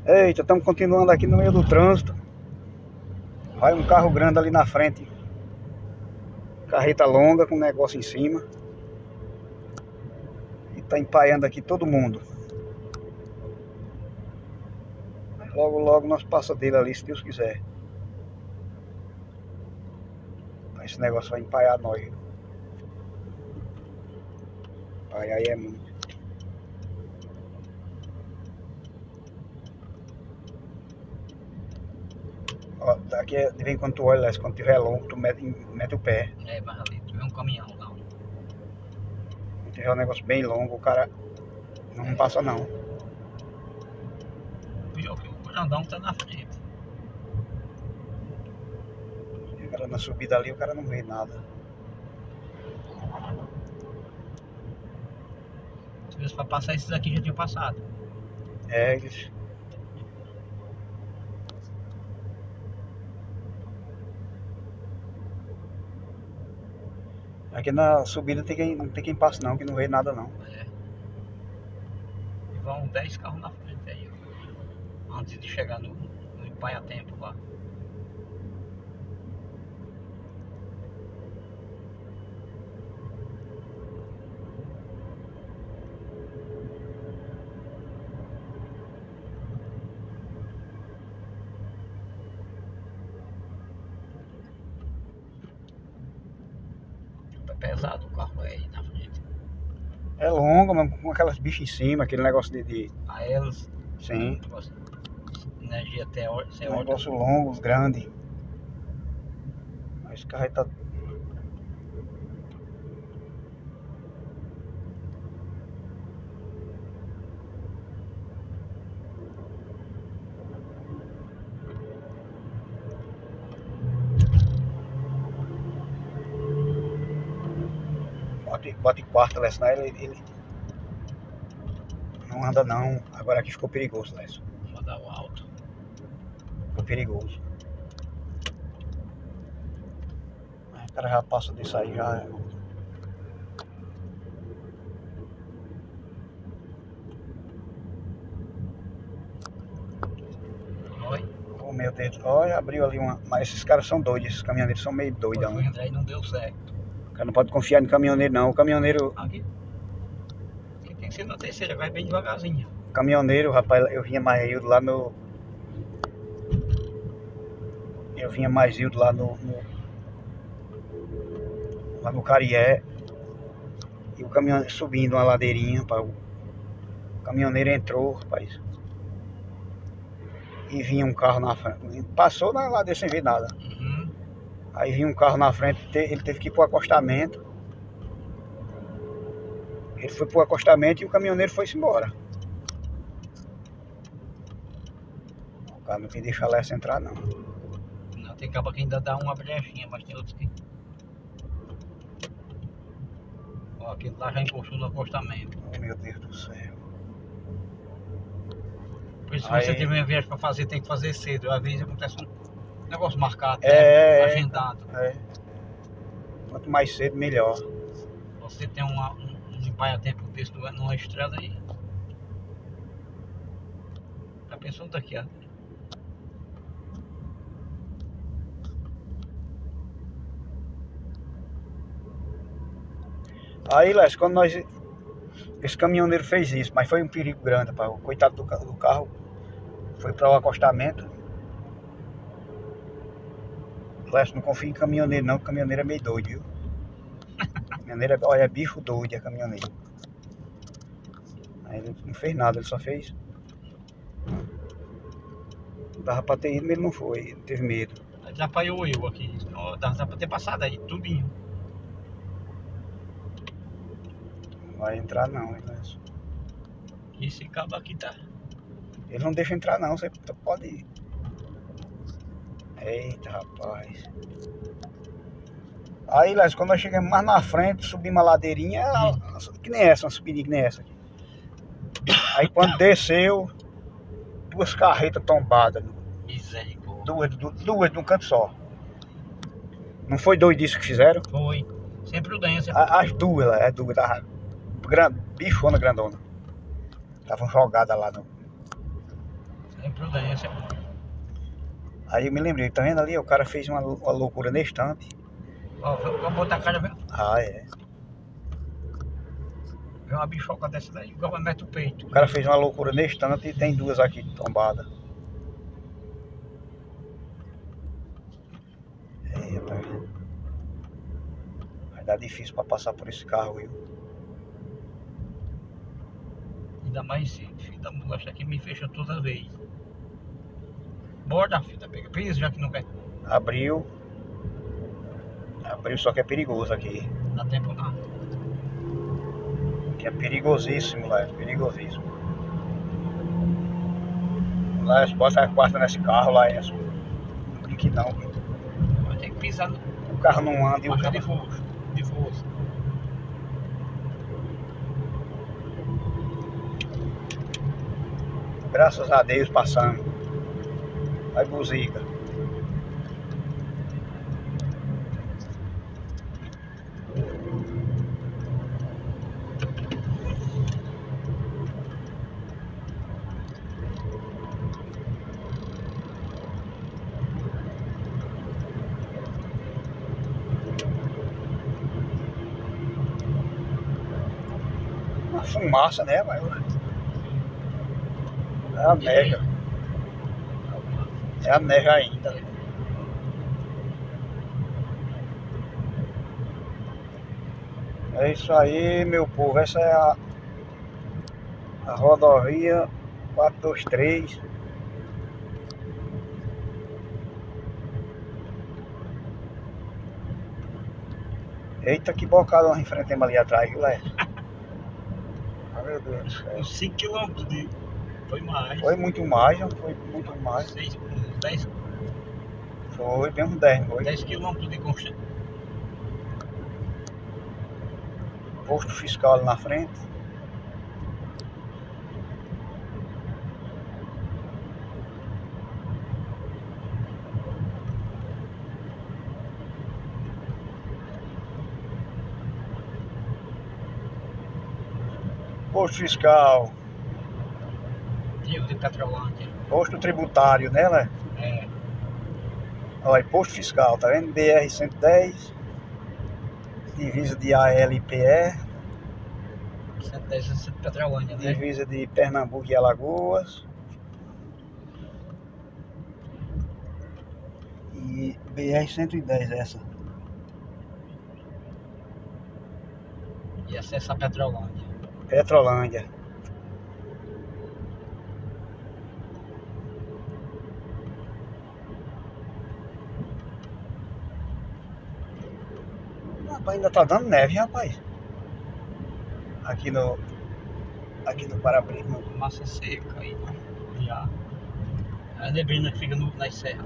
Eita, estamos continuando aqui no meio do trânsito. Vai um carro grande ali na frente. Carreta longa com negócio em cima. E tá empaiando aqui todo mundo. Logo, logo nós passamos dele ali, se Deus quiser. Esse negócio vai empaiar nós. Empaiar aí é muito. Ó, daqui de vez em quando tu olha, quando tiver longo, tu mete o pé. É, mas ali, tu vê um caminhão lá. Se tiver um negócio bem longo, o cara não passa não. Pior que o grandão tá na frente. E o cara na subida ali, o cara não vê nada. Se tivesse pra passar, esses aqui já tinham passado. É, eles... Aqui na subida não tem quem passe não, que não vê nada não. É. E vão 10 carros na frente aí, ó. Antes de chegar no Empaiatempo lá. Tá pesado o carro aí na frente. É longo, mas com aquelas bichas em cima, aquele negócio de... A elas, Sim, energia um negócio longo, grande. Esse carro aí tá... Bota em quarta, Lécio, senão ele não anda não. Agora aqui ficou perigoso, Lécio. Vou dar o alto. Ficou perigoso. O cara já passa disso aí, já... Oi? Oh, meu Deus, olha, abriu ali uma... Mas esses caras são doidos, esses caminhoneiros são meio doidão. Foi entrar e não deu certo. O cara não pode confiar no caminhoneiro não. O caminhoneiro, Aqui tem que ser na terceira, vai bem devagarzinho. rapaz, eu vinha mais Hildo lá no... Eu vinha mais Hildo lá lá no Carié. E o caminhoneiro subindo uma ladeirinha, rapaz. O caminhoneiro entrou, rapaz. E vinha um carro na frente. Passou na ladeira sem ver nada. Uhum. Aí vinha um carro na frente, ele teve que ir pro acostamento. Ele foi pro acostamento e o caminhoneiro foi-se embora. O cara não quis deixar a Lécio entrar não. Não, tem cabo que ainda dá uma brechinha, mas tem outros que... Ó, aquele lá já encostou no acostamento. Oh, meu Deus do céu. Por isso, se Aí... você tiver uma viagem pra fazer, tem que fazer cedo. Às vezes acontece um negócio marcado, agendado. É. Quanto mais cedo, melhor. Você tem um Empaiatempo desse numa estrada aí. Já pensou daqui, ó. Aí, Lécio, quando nós... Esse caminhoneiro fez isso, mas foi um perigo grande, pá. O coitado do carro foi para o acostamento. Lécio, não confia em caminhoneiro não, porque caminhoneiro é meio doido, viu? Caminhoneiro olha, é bicho doido, é caminhoneiro. Aí ele não fez nada, ele só fez... Dava pra ter ido, mas ele não foi, ele teve medo. Atrapalhou eu aqui. Dá pra ter passado aí, tudinho. Não vai entrar não, Lécio. Esse cabo aqui tá. Ele não deixa entrar não, você pode ir. Eita, rapaz. Aí, Lécio, quando nós chegamos mais na frente, subimos uma ladeirinha, que nem essa, uma subidinha que nem essa aqui. Aí quando desceu, duas carretas tombadas. Misericórdia. Duas de um canto só. Não foi doidice que fizeram? Foi. Sem prudência. As duas, tava bichona grandona. Estavam jogadas lá no... Sem Prudência. Aí eu me lembrei, tá vendo ali? O cara fez uma loucura na estante. Ó, vou botar a cara, viu? Ah, é. Vê uma bichoca dessa daí, igual mete o peito. O cara fez uma loucura na estante e tem duas aqui tombadas. É, rapaz. Vai dar difícil pra passar por esse carro, viu? Ainda mais esse filho da mulacha aqui me fecha toda vez. Borda a fita, pega piso, já que não quer. Abriu, só que é perigoso aqui. Dá tempo não. Que é perigosíssimo lá, é perigosíssimo. Lá bota a quarta nesse carro lá, é não brinque não. Vai ter que pisar no O carro não anda e o marca carro... de força. Graças a Deus passando. Vai buzica. Uma fumaça, né, mas é a neve. É a neve ainda. É isso aí, meu povo. Essa é a rodovia 423. Eita, que bocada nós enfrentamos ali atrás, viu, Léo? Ah, meu Deus do céu. Uns 5 km de... Foi mais. Foi muito mais, não foi muito mais. 10 Foi bem uns 10, não foi? km de Constante. Posto fiscal ali na frente. Posto fiscal. Diego de Petrolândia. Posto tributário, né, Léo? É. Olha aí, posto fiscal, tá vendo? BR-110. Divisa de ALPE. 110 de Petrolândia, né? Divisa de Pernambuco e Alagoas. E BR-110 essa. E acesso a Petrolândia. Petrolândia. Rapaz, ainda tá dando neve, rapaz. Aqui no para-brisa. Massa seca aí, né? Já. A neblina que fica nas serras,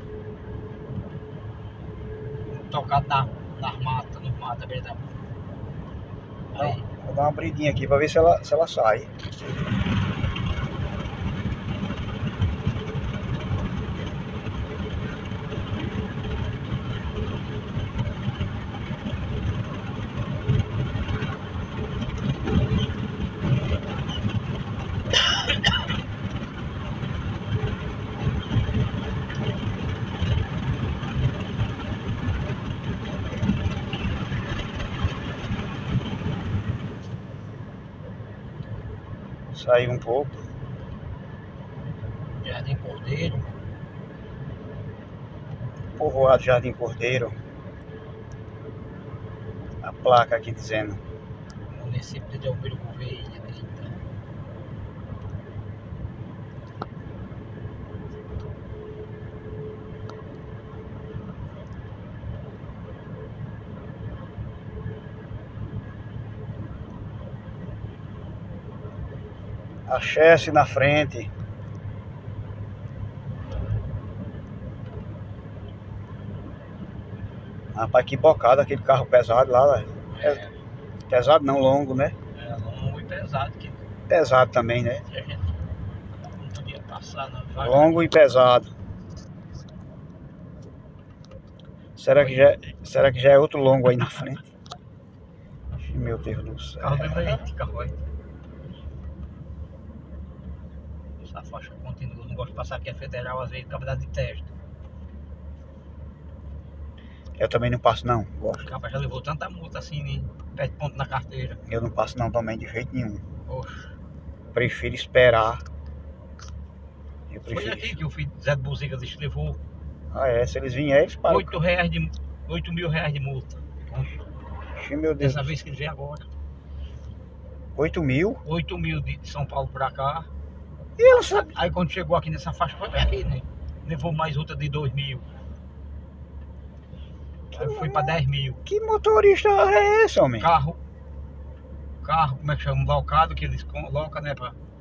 tocado nas matas, nos matas, verdade. Aí, Vou dar uma abridinha aqui pra ver se ela sai. Saiu um pouco. Jardim Cordeiro. Povoado Jardim Cordeiro. A placa aqui dizendo. Município de Delmiro Gouveia. Eita. A Chesse na frente. Rapaz, que bocada aquele carro pesado lá. Pesado não, longo, né? É longo e pesado. Que Pesado também, né? a gente não podia passar, não. Longo e pesado. Será que já é outro longo aí na frente? Meu Deus do céu. Carro bem bonito, carro aí. faixa contínua. Eu não gosto de passar aqui a federal, às vezes, acaba de teste. Eu também não passo não, O gosto. cabo já levou tanta multa assim, né? Perde ponto na carteira. Eu não passo não também de jeito nenhum. Oxe. Prefiro esperar. Eu Foi prefiro. aqui que o filho de Zé de Buziga disse que levou Ah é, se eles vierem, eles param. 8 mil reais de multa. Ixi, meu Deus. Dessa vez que ele veio agora. 8 mil? 8 mil de São Paulo pra cá. E ela sabe. Aí quando chegou aqui nessa faixa, foi aqui, né? Levou mais outra de 2 mil. Aí foi pra 10 mil. Que motorista é esse, homem? Carro, como é que chama? Um balcado que eles colocam, né?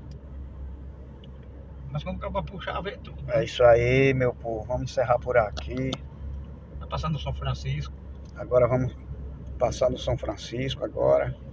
Mas quando acaba puxar, vê tudo. É isso aí, meu povo. Vamos encerrar por aqui. Vai passar no São Francisco. Agora vamos passar no São Francisco agora.